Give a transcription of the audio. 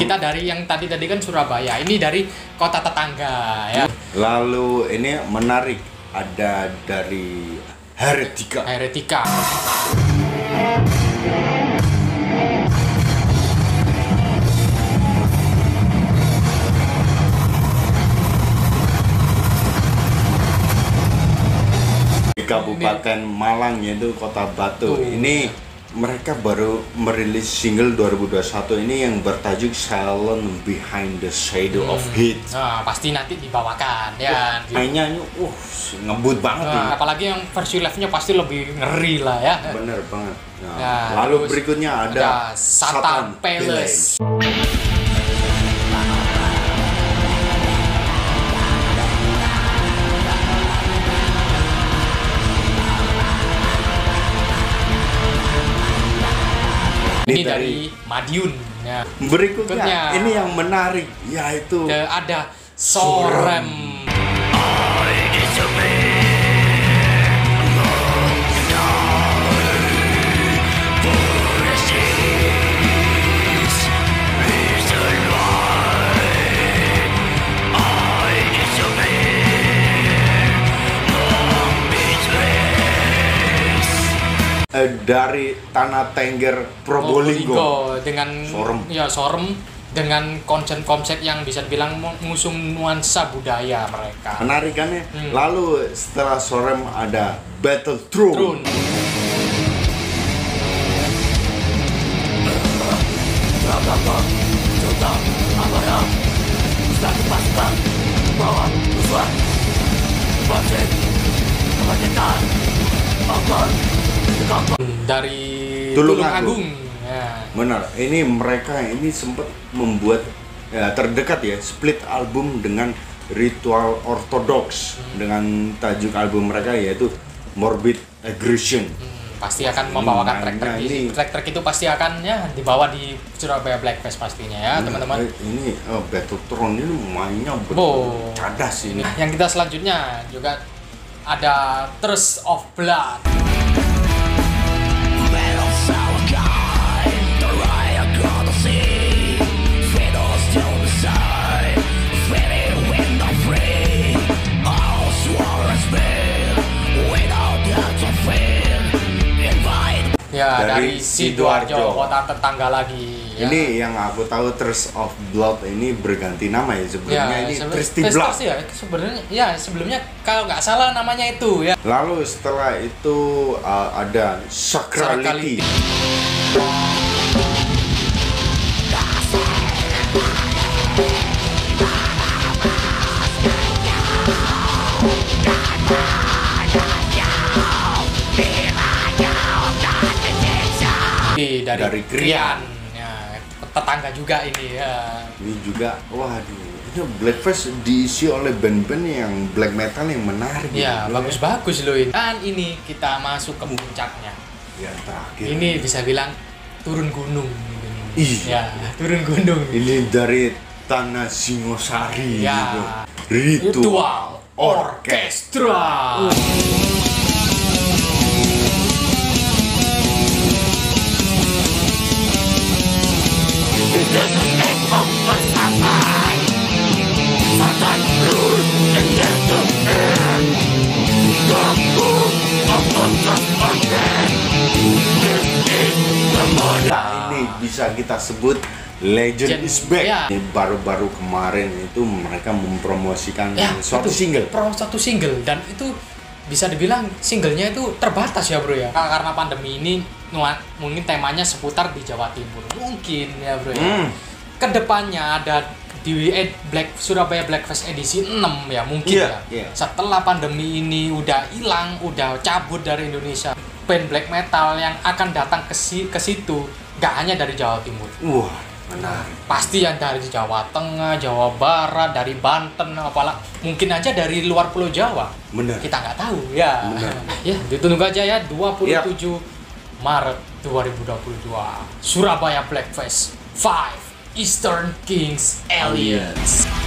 Kita dari yang tadi kan Surabaya, ini dari kota tetangga ya. Lalu ini menarik, ada dari Heretika. Di Kabupaten Malang, yaitu Kota Batu. Ini mereka baru merilis single 2021 ini yang bertajuk Silent Behind the Shadow of Heat. Nah, pasti nanti dibawakan ya. Kayaknya ngebut banget nih. Apalagi yang versi live-nya pasti lebih ngeri lah ya. Bener banget. Nah, lalu berikutnya ada Satan Palace. Ini dari Madiun ya. Berikutnya ini yang menarik, yaitu ada Sorem. Dari Tanah Tengger Probolinggo dengan Sorem. Ya Sorem dengan konsep yang bisa dibilang mengusung nuansa budaya mereka. Menarik kan ya? Lalu setelah Sorem ada Battle Throne. Dari Tulung Agung. Ya. Benar, ini mereka ini sempat membuat terdekat ya split album dengan Ritual Orthodox dengan tajuk album mereka yaitu Morbid Aggression. Pasti akan membawakan track-track itu pasti akan ya dibawa di Surabaya Blackfest pastinya ya teman-teman. Ini Battle Throne ini mainnya cadas ini. Yang kita selanjutnya juga ada Thirst of Blood. Ya, dari Sidoarjo, kota tetangga lagi. Ya. Ini yang aku tahu Thirst of Blood ini berganti nama ya sebelumnya ini Thirsty Blood. Ya, sebelumnya kalau nggak salah namanya itu ya. Lalu setelah itu ada Sacrality. Dari Krian ya, tetangga juga ini ya. Ini juga waduh, ini Blackfest diisi oleh band-band yang black metal yang menarik ya, bagus-bagus loh ini. Dan ini kita masuk ke puncaknya ya, terakhir ini bisa bilang turun gunung ya, turun gunung ini dari Tanah Singosari ya, gitu. Ritual Orkestra. Nah, ini bisa kita sebut Legend is Back. Ya. Baru-baru kemarin itu mereka mempromosikan satu single dan itu bisa dibilang singlenya itu terbatas ya bro ya, karena pandemi ini mungkin temanya seputar di Jawa Timur mungkin ya bro ya. Kedepannya ada di Surabaya Blackfest edisi 6 ya mungkin setelah pandemi ini udah hilang, udah cabut dari Indonesia, band black metal yang akan datang ke situ gak hanya dari Jawa Timur. Benar. Pasti yang dari Jawa Tengah, Jawa Barat, dari Banten, apalah mungkin aja dari luar Pulau Jawa. Benar. Kita nggak tahu ya. Ya, ditunggu aja ya 27 Maret 2022 Surabaya Blackfest 5 Eastern Kings Alliance.